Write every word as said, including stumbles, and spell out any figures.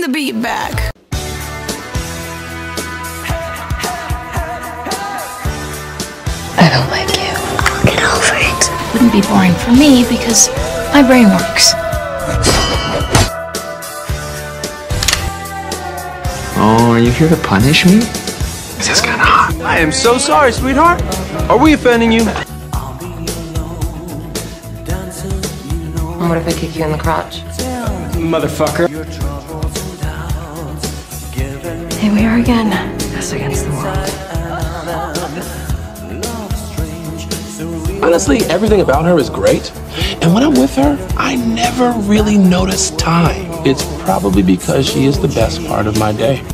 the beat back. I don't like you. I'll get over it. Wouldn't be boring for me because my brain works. Oh, are you here to punish me? This is kind of hot. I am so sorry, sweetheart. Are we offending you? And what if I kick you in the crotch? Motherfucker. Here we are again. Us against the world. Honestly, everything about her is great. And when I'm with her, I never really notice time. It's probably because she is the best part of my day.